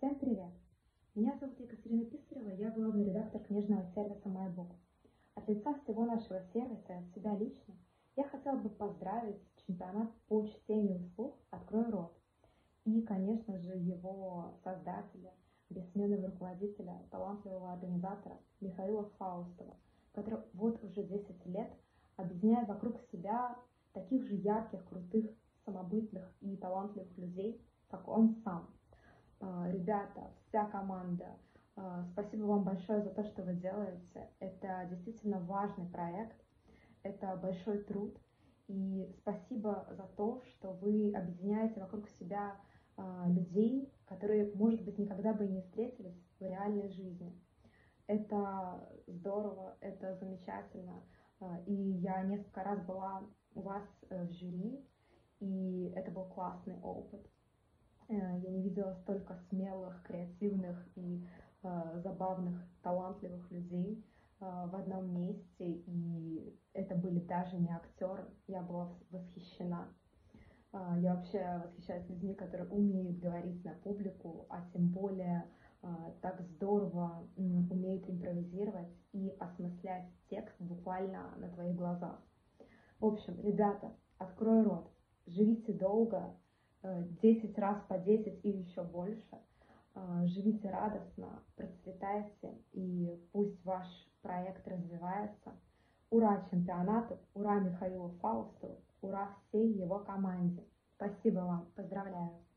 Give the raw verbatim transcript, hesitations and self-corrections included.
Всем привет! Меня зовут Екатерина Писарева, я главный редактор книжного сервиса MyBook. От лица всего нашего сервиса и от себя лично я хотела бы поздравить чемпионат по чтению вслух «Открой рот» и, конечно же, его создателя, бессменного руководителя, талантливого организатора Михаила Фаустова, который вот уже десять лет объединяет вокруг себя таких же ярких, крутых, самобытных и талантливых людей, как он сам. Ребята, вся команда, спасибо вам большое за то, что вы делаете. Это действительно важный проект, это большой труд. И спасибо за то, что вы объединяете вокруг себя людей, которые, может быть, никогда бы и не встретились в реальной жизни. Это здорово, это замечательно. И я несколько раз была у вас в жюри, и это был классный опыт. Я не видела столько смелых, креативных и э, забавных, талантливых людей э, в одном месте, и это были даже не актеры. Я была восхищена. Э, я вообще восхищаюсь людьми, которые умеют говорить на публику, а тем более э, так здорово э, умеют импровизировать и осмыслять текст буквально на твоих глазах. В общем, ребята, открой рот, живите долго, десять раз по десять и еще больше. Живите радостно, процветайте, и пусть ваш проект развивается. Ура чемпионату, ура Михаилу Фаустову, ура всей его команде. Спасибо вам, поздравляю.